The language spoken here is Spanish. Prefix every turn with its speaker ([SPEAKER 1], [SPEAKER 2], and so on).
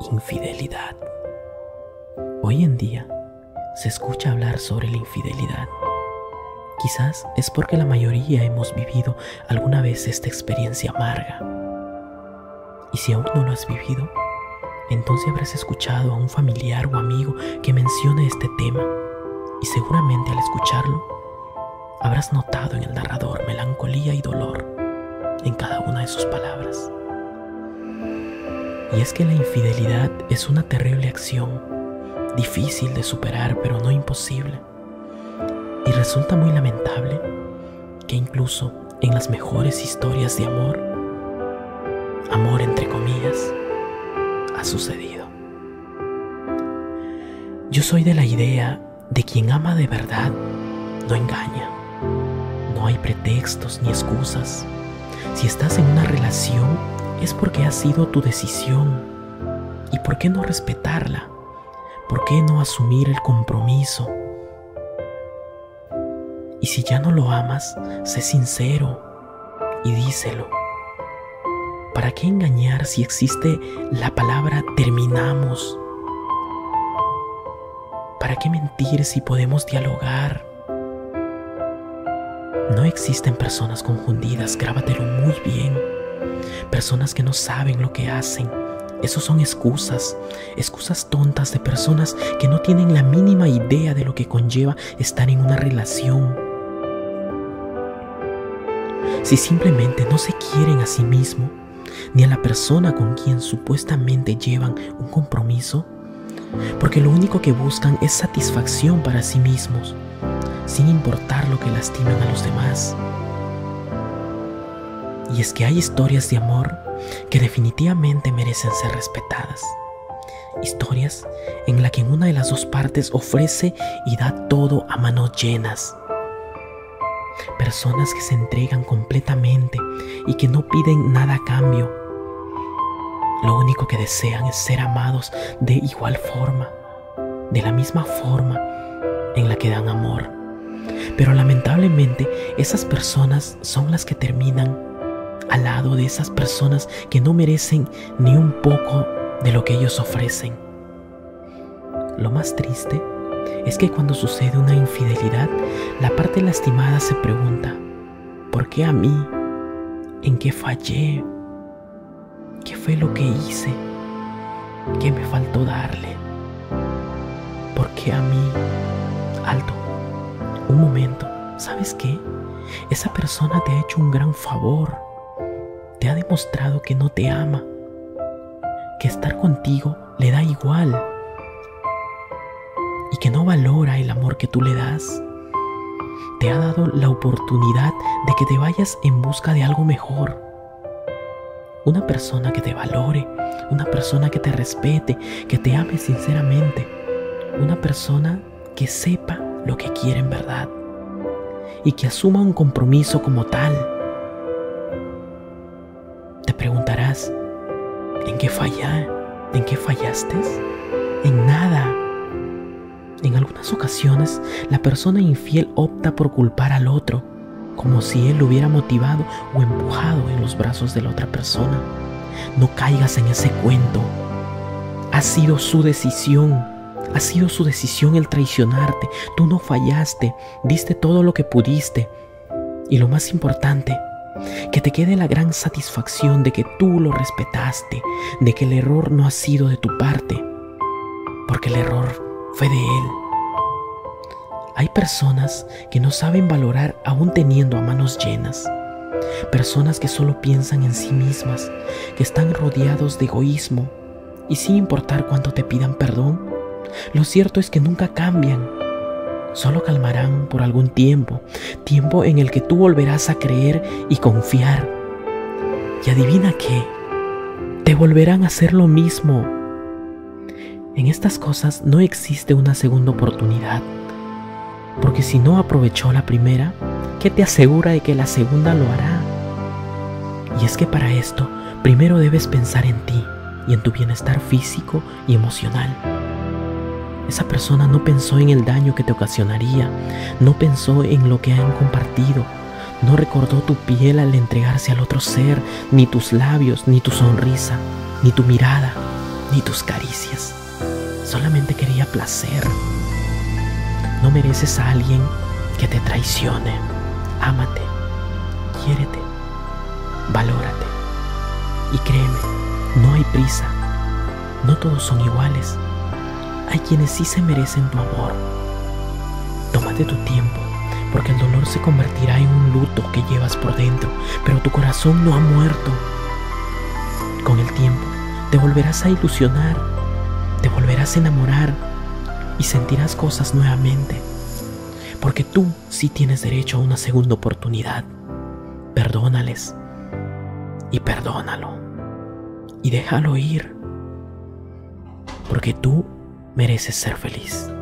[SPEAKER 1] Infidelidad. Hoy en día se escucha hablar sobre la infidelidad. Quizás es porque la mayoría hemos vivido alguna vez esta experiencia amarga. Y si aún no lo has vivido, entonces habrás escuchado a un familiar o amigo que mencione este tema, y seguramente al escucharlo habrás notado en el narrador melancolía y dolor en cada una de sus palabras. Y es que la infidelidad es una terrible acción, difícil de superar pero no imposible. Y resulta muy lamentable que incluso en las mejores historias de amor entre comillas, ha sucedido. Yo soy de la idea de quien ama de verdad no engaña. No hay pretextos ni excusas. Si estás en una relación es porque ha sido tu decisión. ¿Y por qué no respetarla? ¿Por qué no asumir el compromiso? Y si ya no lo amas, sé sincero y díselo. ¿Para qué engañar si existe la palabra terminamos? ¿Para qué mentir si podemos dialogar? No existen personas confundidas, grábatelo muy bien. Personas que no saben lo que hacen. Esos son excusas tontas de personas que no tienen la mínima idea de lo que conlleva estar en una relación. Si simplemente no se quieren a sí mismos, ni a la persona con quien supuestamente llevan un compromiso, porque lo único que buscan es satisfacción para sí mismos, sin importar lo que lastiman a los demás. Y es que hay historias de amor que definitivamente merecen ser respetadas. Historias en las que una de las dos partes ofrece y da todo a manos llenas. Personas que se entregan completamente y que no piden nada a cambio. Lo único que desean es ser amados de igual forma, de la misma forma en la que dan amor. Pero lamentablemente esas personas son las que terminan al lado de esas personas que no merecen ni un poco de lo que ellos ofrecen. Lo más triste es que cuando sucede una infidelidad, la parte lastimada se pregunta: ¿por qué a mí? ¿En qué fallé? ¿Qué fue lo que hice? ¿Qué me faltó darle? ¿Por qué a mí? Alto, un momento, ¿sabes qué? Esa persona te ha hecho un gran favor. Te ha demostrado que no te ama, que estar contigo le da igual y que no valora el amor que tú le das. Te ha dado la oportunidad de que te vayas en busca de algo mejor. Una persona que te valore, una persona que te respete, que te ame sinceramente, una persona que sepa lo que quiere en verdad y que asuma un compromiso como tal. Te preguntarás: ¿en qué fallé? ¿En qué fallaste? En nada. En algunas ocasiones, la persona infiel opta por culpar al otro, como si él lo hubiera motivado o empujado en los brazos de la otra persona. No caigas en ese cuento. Ha sido su decisión. Ha sido su decisión el traicionarte. Tú no fallaste. Diste todo lo que pudiste. Y lo más importante, que te quede la gran satisfacción de que tú lo respetaste, de que el error no ha sido de tu parte, porque el error fue de él. Hay personas que no saben valorar aún teniendo a manos llenas. Personas que solo piensan en sí mismas, que están rodeados de egoísmo y sin importar cuánto te pidan perdón, lo cierto es que nunca cambian. Solo calmarán por algún tiempo en el que tú volverás a creer y confiar. Y adivina qué, te volverán a hacer lo mismo. En estas cosas no existe una segunda oportunidad, porque si no aprovechó la primera, ¿qué te asegura de que la segunda lo hará? Y es que para esto, primero debes pensar en ti y en tu bienestar físico y emocional. Esa persona no pensó en el daño que te ocasionaría, no pensó en lo que han compartido, no recordó tu piel al entregarse al otro ser, ni tus labios, ni tu sonrisa, ni tu mirada. ni tus caricias. Solamente quería placer. No mereces a alguien que te traicione. Ámate, quiérete, valórate. Y créeme, no hay prisa. No todos son iguales. Hay quienes sí se merecen tu amor. Tómate tu tiempo, porque el dolor se convertirá en un luto que llevas por dentro, pero tu corazón no ha muerto. Con el tiempo te volverás a ilusionar, te volverás a enamorar y sentirás cosas nuevamente, porque tú sí tienes derecho a una segunda oportunidad. Perdónales y perdónalo y déjalo ir, porque tú mereces ser feliz.